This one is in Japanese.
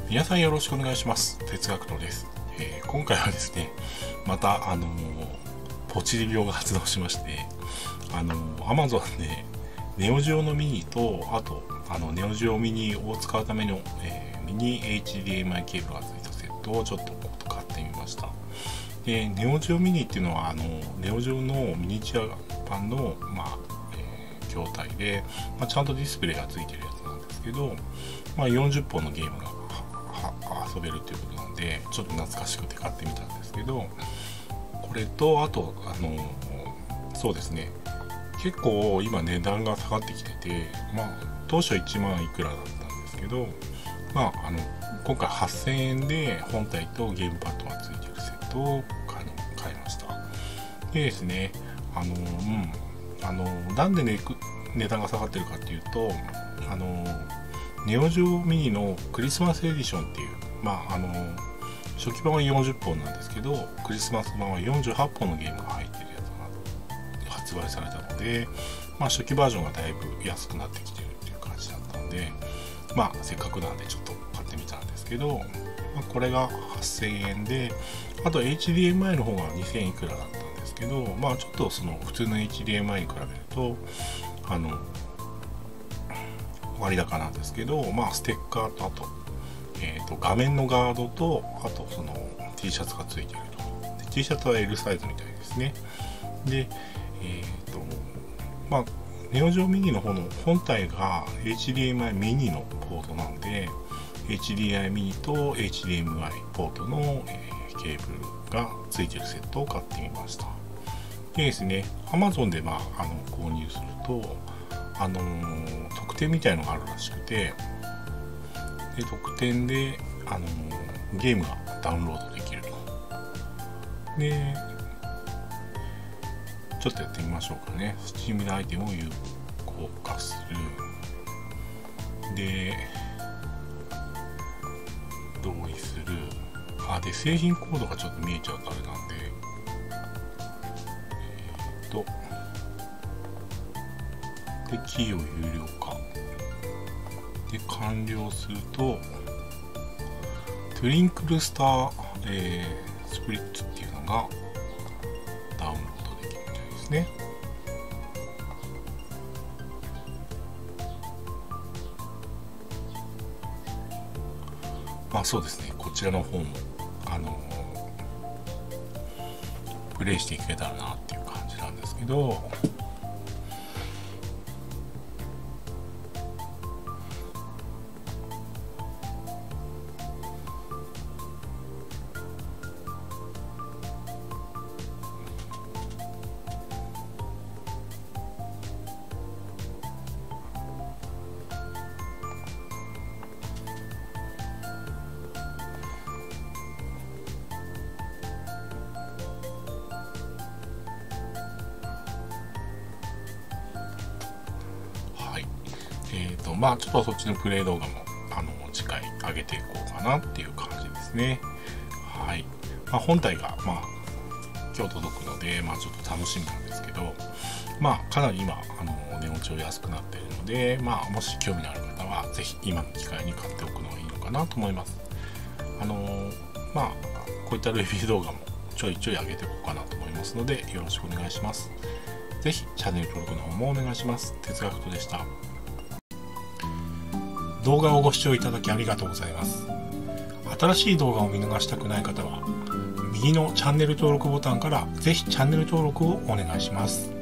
皆さんよろしくお願いします。哲学のです。今回はですね、またポチリ病が発動しまして、Amazon でネオジオのミニと、あとネオジオミニを使うための、ミニ HDMI ケーブルが付いたセットをちょっと買ってみました。でネオジオミニっていうのはネオジオのミニチュア版の、筐体で、ちゃんとディスプレイが付いてるやつなんですけど、40本のゲームが遊べるということなんで、ちょっと懐かしくて買ってみたんですけど、これとあとそうですね、結構今値段が下がってきてて、当初1万いくらだったんですけど、今回8000円で本体とゲームパッドが付いてるセットを買いました。でですね、なんで値段が下がってるかっていうと、ネオジオミニのクリスマスエディションっていう、初期版は40本なんですけど、クリスマス版は48本のゲームが入ってるやつが発売されたので、初期バージョンがだいぶ安くなってきてるっていう感じだったので、せっかくなんでちょっと買ってみたんですけど、これが8000円で、あと HDMI の方が2000いくらだったんですけど、ちょっとその普通の HDMI に比べると割高なんですけど、ステッカーとあと、画面のガードと、あとその T シャツがついていると。で T シャツは L サイズみたいですね。でネオジオミニの方の本体が HDMI ミニのポートなんで、 HDMI ミニと HDMI ポートの、ケーブルがついているセットを買ってみました。でですね、 Amazon で購入すると特典みたいのがあるらしくて、で特典でゲームがダウンロードできると。でちょっとやってみましょうかね。 Steam でアイテムを有効化するで、同意する。で製品コードがちょっと見えちゃうとあれなんで、でキーを有料化で完了すると、トゥリンクルスター、スプリッツっていうのがダウンロードできるみたいですね。そうですね、こちらの方もプレイしていけたらなっていう感じなんですけど、ちょっとそっちのプレイ動画も次回上げていこうかなっていう感じですね。はい。本体が今日届くので、ちょっと楽しみなんですけど、かなり今値持ちを安くなっているので、もし興味のある方はぜひ今の機会に買っておくのがいいのかなと思います。こういったレビュー動画もちょいちょい上げていこうかなと思いますので、よろしくお願いします。ぜひチャンネル登録の方もお願いします。哲学とでした。動画をご視聴いただきありがとうございます。新しい動画を見逃したくない方は、右のチャンネル登録ボタンからぜひチャンネル登録をお願いします。